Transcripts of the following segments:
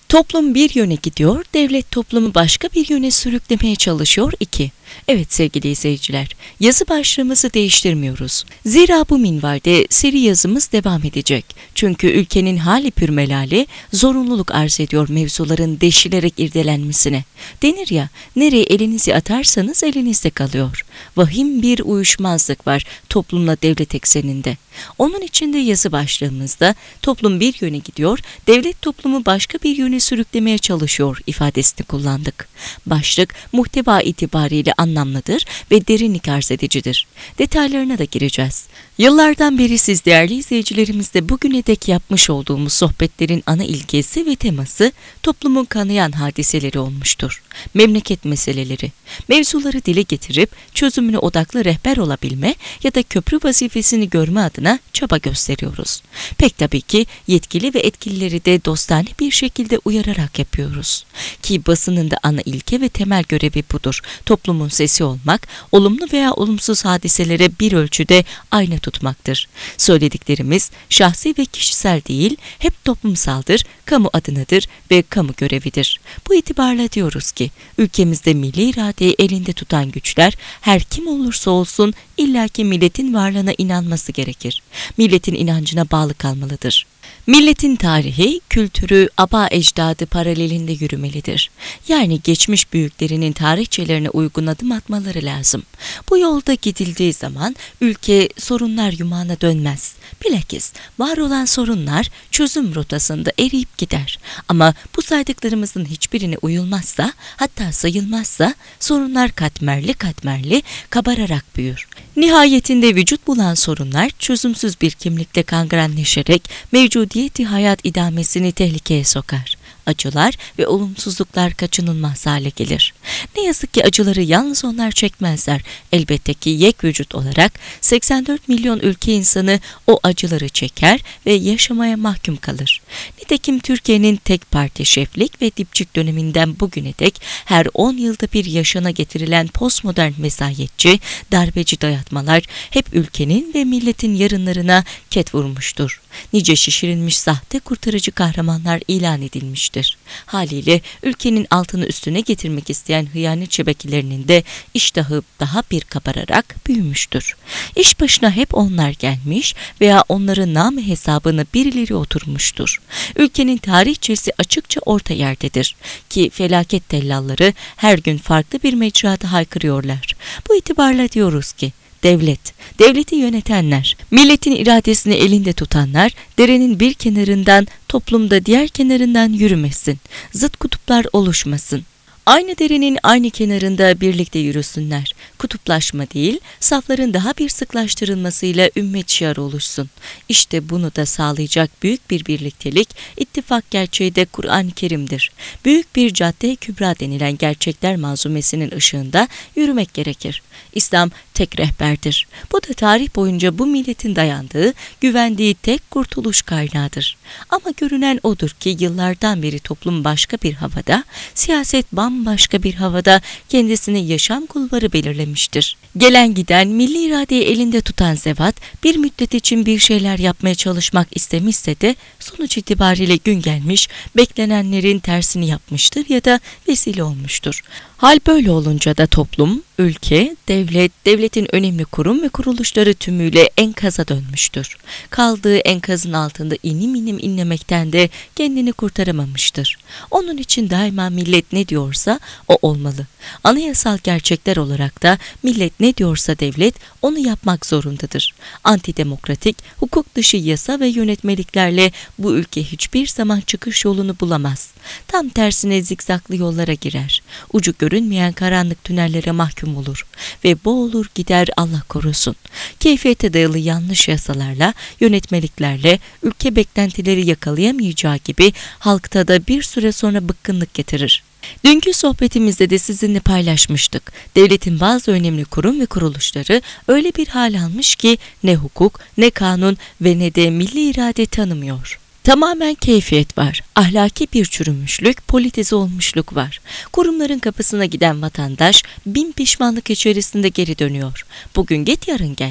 Toplum bir yöne gidiyor, devlet toplumu başka bir yöne sürüklemeye çalışıyor 2. Evet sevgili izleyiciler, yazı başlığımızı değiştirmiyoruz. Zira bu minvalde seri yazımız devam edecek. Çünkü ülkenin hali pürmelali zorunluluk arz ediyor mevzuların deşilerek irdelenmesine. Denir ya, nereye elinizi atarsanız elinizde kalıyor. Vahim bir uyuşmazlık var toplumla devlet ekseninde. Onun için de yazı başlığımızda toplum bir yöne gidiyor, devlet toplumu başka bir yöne sürüklemeye çalışıyor ifadesini kullandık. Başlık muhteva itibariyle anlamlıdır ve derinlik arz edicidir. Detaylarına da gireceğiz. Yıllardan beri siz değerli izleyicilerimizle bugüne dek yapmış olduğumuz sohbetlerin ana ilkesi ve teması toplumun kanayan hadiseleri olmuştur. Memleket meseleleri, mevzuları dile getirip çözümüne odaklı rehber olabilme ya da köprü vazifesini görme adına çaba gösteriyoruz. Pek tabii ki yetkili ve etkilileri de dostane bir şekilde uyararak yapıyoruz. Ki basının da ana ilke ve temel görevi budur. Toplumun sesi olmak, olumlu veya olumsuz hadiselere bir ölçüde ayna tutmaktır. Söylediklerimiz şahsi ve kişisel değil, hep toplumsaldır, kamu adınadır ve kamu görevidir. Bu itibarla diyoruz ki, ülkemizde milli iradeyi elinde tutan güçler, her kim olursa olsun illaki milletin varlığına inanması gerekir. Milletin inancına bağlı kalmalıdır. Milletin tarihi, kültürü, aba ecdadı paralelinde yürümelidir. Yani geçmiş büyüklerinin tarihçelerine uygun adım atmaları lazım. Bu yolda gidildiği zaman ülke sorunlar yumağına dönmez. Bilakis var olan sorunlar çözüm rotasında eriyip gider. Ama bu saydıklarımızın hiçbirine uyulmazsa, hatta sayılmazsa sorunlar katmerli katmerli kabararak büyür. Nihayetinde vücut bulan sorunlar çözümsüz bir kimlikle kangrenleşerek mevcudiyeti hayat idamesini tehlikeye sokar. Acılar ve olumsuzluklar kaçınılmaz hale gelir. Ne yazık ki acıları yalnız onlar çekmezler. Elbette ki yek vücut olarak 84 milyon ülke insanı o acıları çeker ve yaşamaya mahkum kalır. Nitekim Türkiye'nin tek parti şeflik ve dipçik döneminden bugüne dek her 10 yılda bir yaşana getirilen postmodern vesayetçi, darbeci dayatmalar hep ülkenin ve milletin yarınlarına ket vurmuştur. Nice şişirilmiş sahte kurtarıcı kahramanlar ilan edilmiştir. Haliyle ülkenin altını üstüne getirmek isteyen hıyanet şebekelerinin de iştahı daha bir kabararak büyümüştür. İş başına hep onlar gelmiş veya onların namı hesabına birileri oturmuştur. Ülkenin tarihçesi açıkça orta yerdedir ki felaket tellalları her gün farklı bir mecrada haykırıyorlar. Bu itibarla diyoruz ki, devleti yönetenler, milletin iradesini elinde tutanlar, derenin bir kenarından, toplumda diğer kenarından yürümesin, zıt kutuplar oluşmasın. Aynı derenin aynı kenarında birlikte yürüsünler. Kutuplaşma değil, safların daha bir sıklaştırılmasıyla ümmet şiarı oluşsun. İşte bunu da sağlayacak büyük bir birliktelik, ittifak gerçeği de Kur'an-ı Kerim'dir. Büyük bir cadde-i kübra denilen gerçekler manzumesinin ışığında yürümek gerekir. İslam tek rehberdir. Bu da tarih boyunca bu milletin dayandığı, güvendiği tek kurtuluş kaynağıdır. Ama görünen odur ki yıllardan beri toplum başka bir havada, siyaset bambaşka bir havada kendisini yaşam kulvarı belirlemiştir. Gelen giden milli iradeyi elinde tutan zevat bir müddet için bir şeyler yapmaya çalışmak istemişse de sonuç itibariyle gün gelmiş, beklenenlerin tersini yapmıştır ya da vesile olmuştur. Hal böyle olunca da toplum, ülke, devletin önemli kurum ve kuruluşları tümüyle enkaza dönmüştür. Kaldığı enkazın altında inim inim inlemekten de kendini kurtaramamıştır. Onun için daima millet ne diyorsa o olmalı. Anayasal gerçekler olarak da millet ne diyorsa devlet onu yapmak zorundadır. Antidemokratik, hukuk dışı yasa ve yönetmeliklerle bu ülke hiçbir zaman çıkış yolunu bulamaz. Tam tersine zikzaklı yollara girer. Ucu görünmeyen karanlık tünellere mahkum olur ve boğulur gider Allah korusun. Keyfiyete dayalı yanlış yasalarla, yönetmeliklerle ülke beklentileri yakalayamayacağı gibi halkta da bir süre sonra bıkkınlık getirir. Dünkü sohbetimizde de sizinle paylaşmıştık. Devletin bazı önemli kurum ve kuruluşları öyle bir hal almış ki ne hukuk, ne kanun ve ne de milli irade tanımıyor. Tamamen keyfiyet var. Ahlaki bir çürümüşlük, politize olmuşluk var. Kurumların kapısına giden vatandaş bin pişmanlık içerisinde geri dönüyor. Bugün git yarın gel.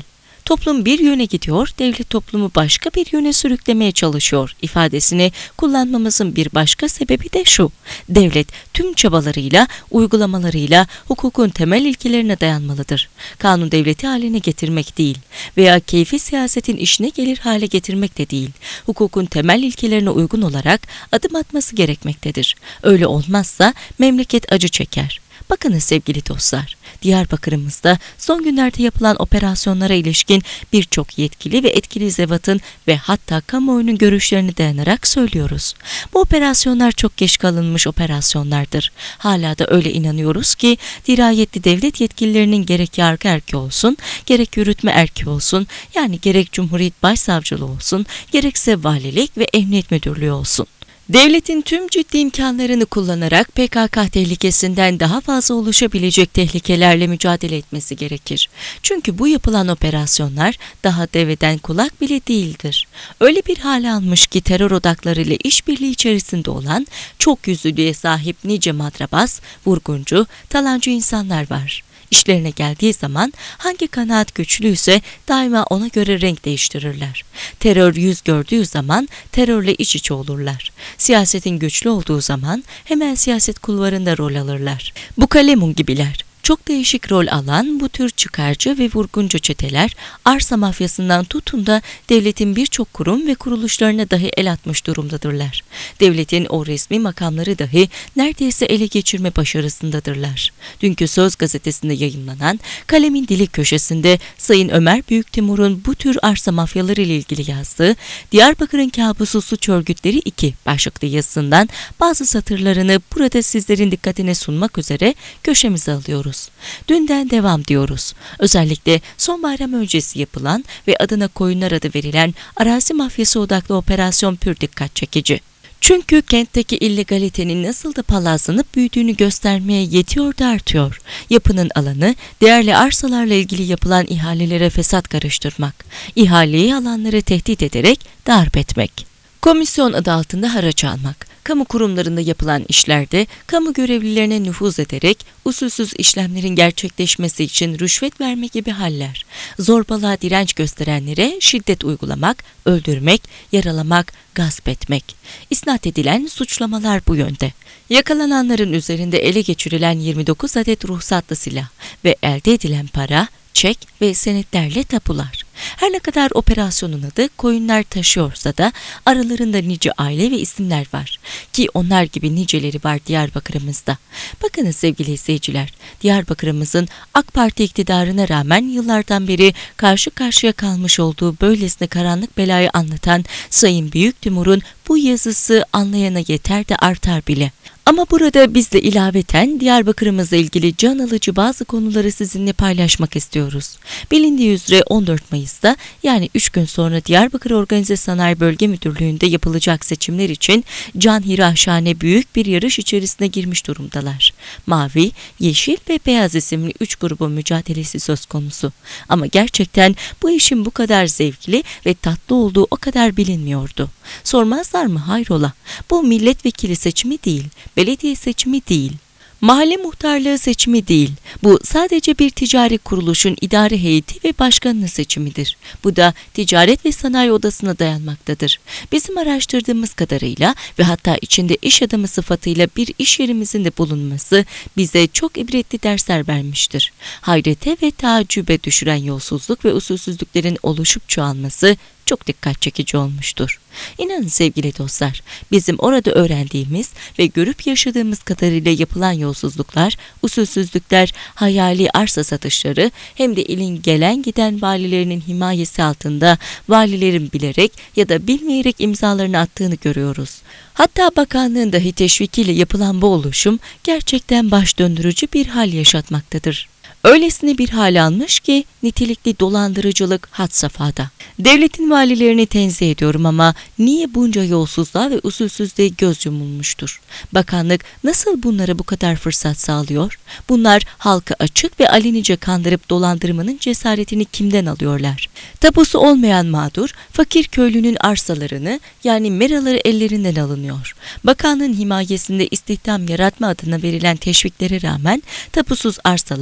Toplum bir yöne gidiyor, devlet toplumu başka bir yöne sürüklemeye çalışıyor ifadesini kullanmamızın bir başka sebebi de şu: devlet tüm çabalarıyla, uygulamalarıyla hukukun temel ilkelerine dayanmalıdır. Kanun devleti haline getirmek değil veya keyfi siyasetin işine gelir hale getirmek de değil, hukukun temel ilkelerine uygun olarak adım atması gerekmektedir. Öyle olmazsa memleket acı çeker. Bakınız sevgili dostlar, Diyarbakır'ımızda son günlerde yapılan operasyonlara ilişkin birçok yetkili ve etkili zevatın ve hatta kamuoyunun görüşlerine dayanarak söylüyoruz. Bu operasyonlar çok geç kalınmış operasyonlardır. Hala da öyle inanıyoruz ki dirayetli devlet yetkililerinin gerek yargı erki olsun, gerek yürütme erki olsun, yani gerek Cumhuriyet Başsavcılığı olsun, gerekse valilik ve emniyet müdürlüğü olsun, devletin tüm ciddi imkanlarını kullanarak PKK tehlikesinden daha fazla oluşabilecek tehlikelerle mücadele etmesi gerekir. Çünkü bu yapılan operasyonlar daha deveden kulak bile değildir. Öyle bir hale almış ki terör odaklarıyla işbirliği içerisinde olan, çok yüzlülüğe sahip nice madrabaz, vurguncu, talancı insanlar var. İşlerine geldiği zaman hangi kanaat güçlüyse daima ona göre renk değiştirirler. Terör yüz gördüğü zaman terörle iç içe olurlar. Siyasetin güçlü olduğu zaman hemen siyaset kulvarında rol alırlar. Bu Kalemun gibiler. Çok değişik rol alan bu tür çıkarcı ve vurguncu çeteler, arsa mafyasından tutun da devletin birçok kurum ve kuruluşlarına dahi el atmış durumdadırlar. Devletin o resmi makamları dahi neredeyse ele geçirme başarısındadırlar. Dünkü Söz gazetesinde yayımlanan Kalemin Dili köşesinde Sayın Ömer Büyüktimur'un bu tür arsa mafyaları ile ilgili yazdığı Diyarbakır'ın Kabusu Suç Örgütleri 2 başlıklı yazısından bazı satırlarını burada sizlerin dikkatine sunmak üzere köşemize alıyoruz. Dünden devam diyoruz. Özellikle son bayram öncesi yapılan ve adına koyunlar adı verilen arazi mafyası odaklı operasyon pür dikkat çekici. Çünkü kentteki illegalitenin nasıl da palazlanıp büyüdüğünü göstermeye yetiyor da artıyor. Yapının alanı, değerli arsalarla ilgili yapılan ihalelere fesat karıştırmak, ihaleyi alanları tehdit ederek darp etmek, komisyon adı altında haraç almak, kamu kurumlarında yapılan işlerde kamu görevlilerine nüfuz ederek usulsüz işlemlerin gerçekleşmesi için rüşvet verme gibi haller, zorbalığa direnç gösterenlere şiddet uygulamak, öldürmek, yaralamak, gasp etmek. İsnat edilen suçlamalar bu yönde. Yakalananların üzerinde ele geçirilen 29 adet ruhsatlı silah ve elde edilen para, çek ve senetlerle tapular. Her ne kadar operasyonun adı koyunlar taşıyorsa da aralarında nice aile ve isimler var ki onlar gibi niceleri var Diyarbakır'ımızda. Bakınız sevgili izleyiciler, Diyarbakır'ımızın AK Parti iktidarına rağmen yıllardan beri karşı karşıya kalmış olduğu böylesine karanlık belayı anlatan Sayın Büyüktimur'un bu yazısı anlayana yeter de artar bile. Ama burada biz de ilaveten Diyarbakır'ımızla ilgili can alıcı bazı konuları sizinle paylaşmak istiyoruz. Bilindiği üzere 14 Mayıs'ta yani 3 gün sonra Diyarbakır Organize Sanayi Bölge Müdürlüğü'nde yapılacak seçimler için canhiraşane büyük bir yarış içerisine girmiş durumdalar. Mavi, yeşil ve beyaz isimli 3 grubun mücadelesi söz konusu. Ama gerçekten bu işin bu kadar zevkli ve tatlı olduğu o kadar bilinmiyordu. Sormazlar mı hayrola? Bu milletvekili seçimi değil, belediye seçimi değil, mahalle muhtarlığı seçimi değil. Bu sadece bir ticari kuruluşun idare heyeti ve başkanının seçimidir. Bu da Ticaret ve Sanayi Odası'na dayanmaktadır. Bizim araştırdığımız kadarıyla ve hatta içinde iş adamı sıfatıyla bir iş yerimizin de bulunması bize çok ibretli dersler vermiştir. Hayrete ve taaccübe düşüren yolsuzluk ve usulsüzlüklerin oluşup çoğalması çok dikkat çekici olmuştur. İnanın sevgili dostlar, bizim orada öğrendiğimiz ve görüp yaşadığımız kadarıyla yapılan yolsuzluklar, usulsüzlükler, hayali arsa satışları hem de ilin gelen giden valilerinin himayesi altında valilerin bilerek ya da bilmeyerek imzalarını attığını görüyoruz. Hatta bakanlığın dahi teşvikiyle yapılan bu oluşum gerçekten baş döndürücü bir hal yaşatmaktadır. Öylesine bir hal almış ki nitelikli dolandırıcılık had safhada. Devletin valilerini tenzih ediyorum ama niye bunca yolsuzluğa ve usulsüzlüğe göz yumulmuştur? Bakanlık nasıl bunlara bu kadar fırsat sağlıyor? Bunlar halkı açık ve alenice kandırıp dolandırmanın cesaretini kimden alıyorlar? Tapusu olmayan mağdur, fakir köylünün arsalarını yani meraları ellerinden alınıyor. Bakanlığın himayesinde istihdam yaratma adına verilen teşviklere rağmen tapusuz arsalar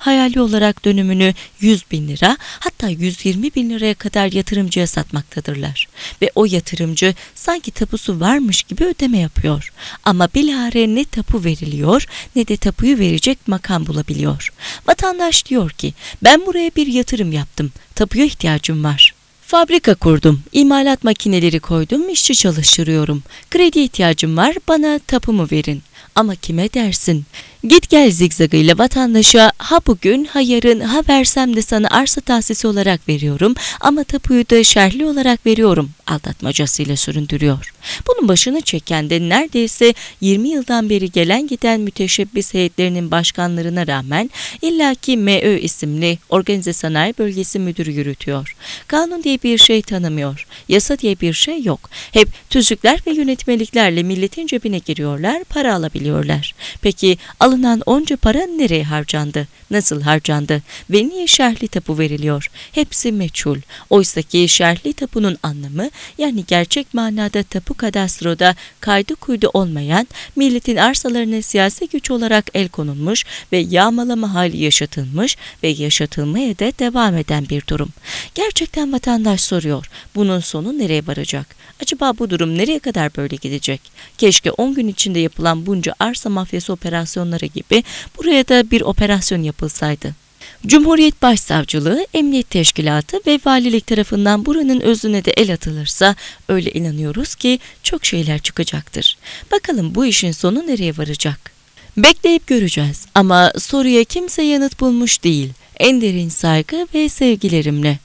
hayali olarak dönümünü 100.000 lira hatta 120.000 liraya kadar yatırımcıya satmaktadırlar. Ve o yatırımcı sanki tapusu varmış gibi ödeme yapıyor. Ama bilahare ne tapu veriliyor ne de tapuyu verecek makam bulabiliyor. Vatandaş diyor ki ben buraya bir yatırım yaptım, tapuya ihtiyacım var. Fabrika kurdum, imalat makineleri koydum, işçi çalıştırıyorum. Kredi ihtiyacım var, bana tapumu verin. Ama kime dersin? Git gel zigzagıyla vatandaşa ha bugün ha yarın ha versem de sana arsa tahsisi olarak veriyorum ama tapuyu da şerhli olarak veriyorum aldatmacasıyla süründürüyor. Bunun başını çeken de neredeyse 20 yıldan beri gelen giden müteşebbis heyetlerinin başkanlarına rağmen illaki MÖ isimli Organize Sanayi Bölgesi Müdürü yürütüyor. Kanun diye bir şey tanımıyor, yasa diye bir şey yok. Hep tüzükler ve yönetmeliklerle milletin cebine giriyorlar, para alabiliyorlar. Peki alınan onca para nereye harcandı? Nasıl harcandı? Ve niye şerhli tapu veriliyor? Hepsi meçhul. Oysaki şerhli tapunun anlamı yani gerçek manada tapu kadastroda kaydı kuydu olmayan, milletin arsalarına siyasi güç olarak el konulmuş ve yağmalama hali yaşatılmış ve yaşatılmaya da devam eden bir durum. Gerçekten vatandaş soruyor. Bunun sonu nereye varacak? Acaba bu durum nereye kadar böyle gidecek? Keşke 10 gün içinde yapılan bunca arsa mafyası operasyonları gibi buraya da bir operasyon yapılsaydı. Cumhuriyet Başsavcılığı, Emniyet Teşkilatı ve Valilik tarafından buranın özüne de el atılırsa öyle inanıyoruz ki çok şeyler çıkacaktır. Bakalım bu işin sonu nereye varacak? Bekleyip göreceğiz ama soruya kimse yanıt bulmuş değil. En derin saygı ve sevgilerimle.